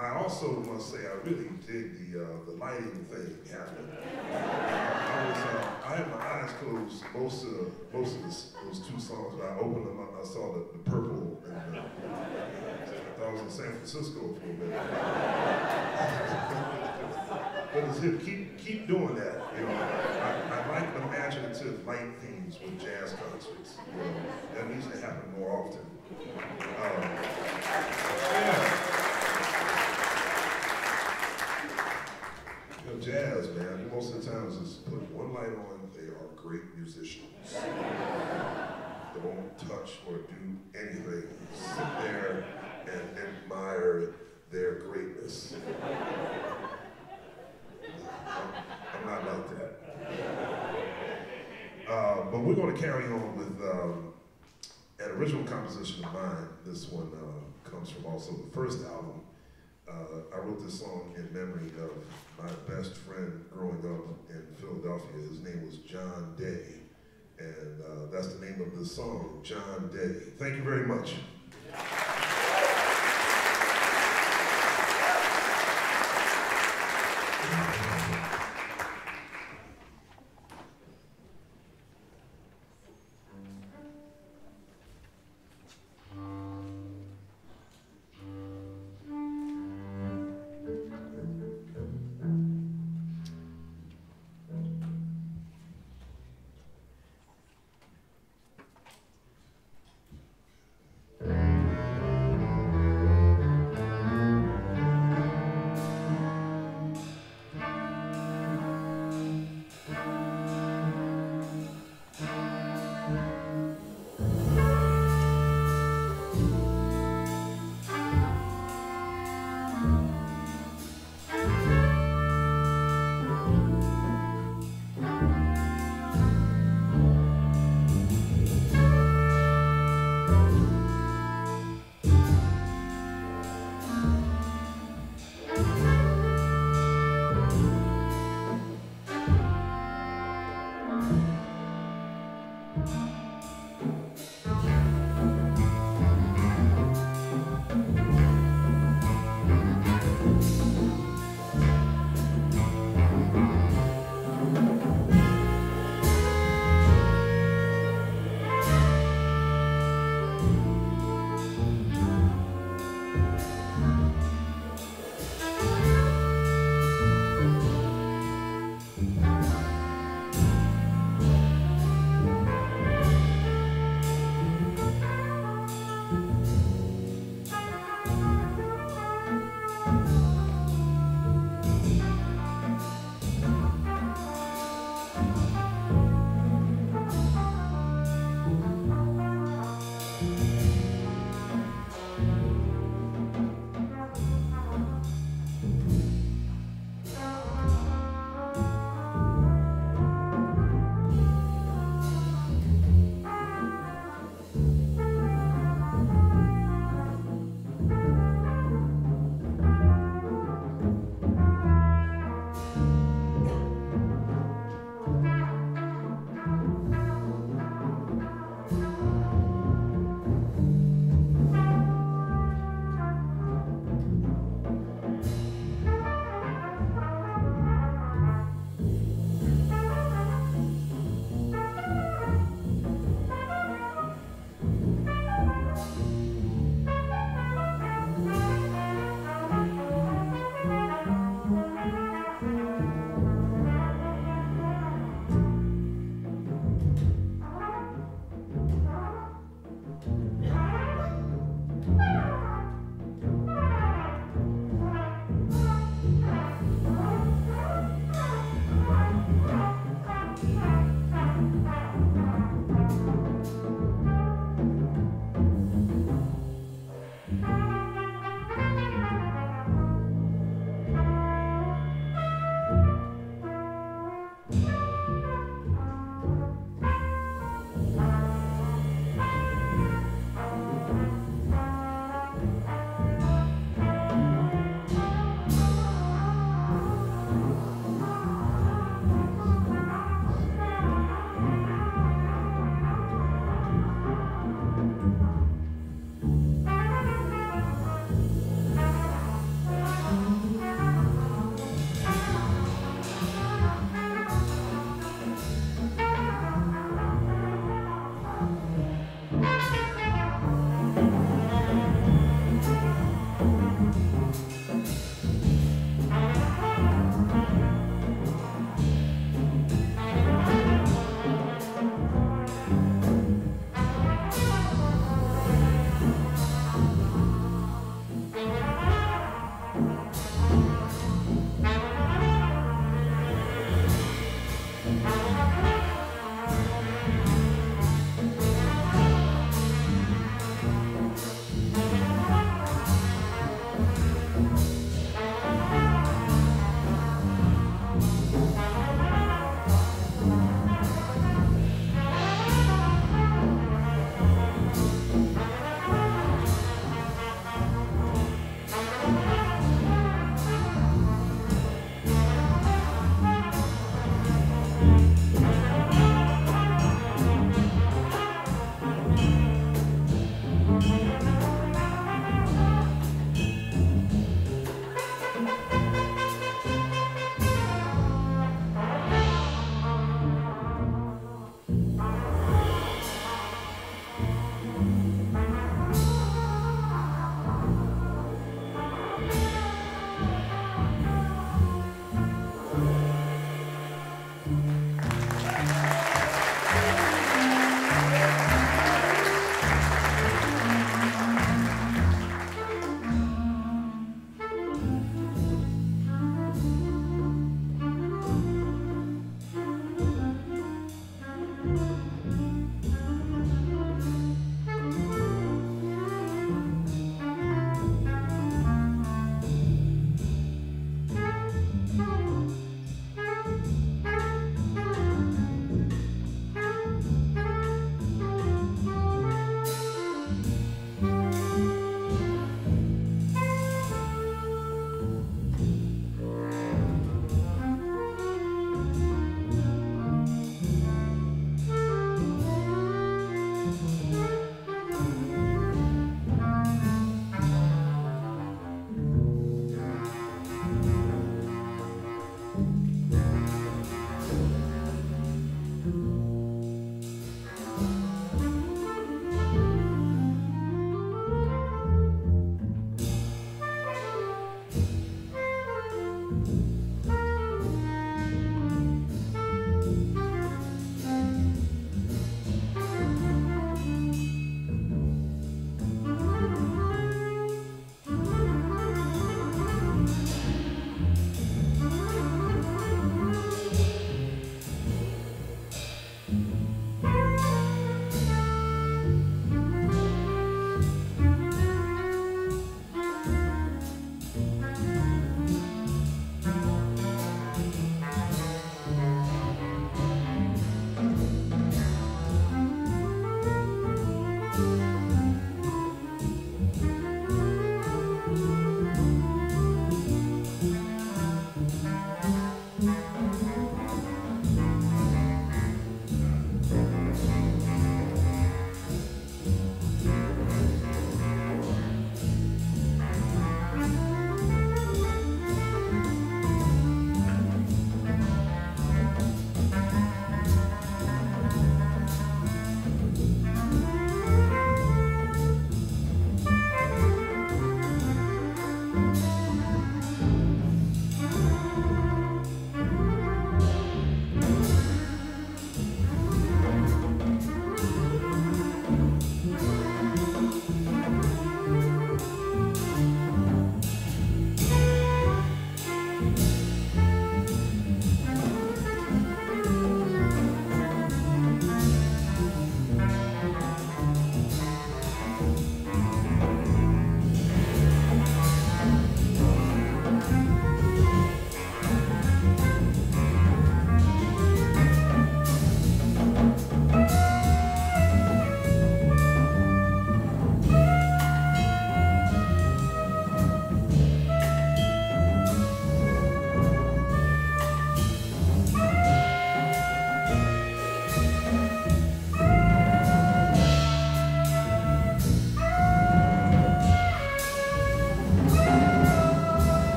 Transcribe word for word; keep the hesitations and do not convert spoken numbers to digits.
I also must say I really dig the uh, the lighting thing happening. I was uh, I had my eyes closed most of most of this, those two songs. But I opened them up, I saw the, the purple, and uh, I thought I was in San Francisco for a minute. But it's hip. Keep keep doing that. You know, I, I like imaginative light themes with jazz concerts. You know, that needs to happen more often. Um, yeah. You know, jazz, man, most of the time is just put one light on, they are great musicians. Don't touch or do anything. Sit there and admire their greatness. I'm not like that. Uh, but we're going to carry on with um, an original composition of mine. This one uh, comes from also the first album. Uh, I wrote this song in memory of my best friend growing up in Philadelphia. His name was John Day, and uh, that's the name of the song, John Day. Thank you very much.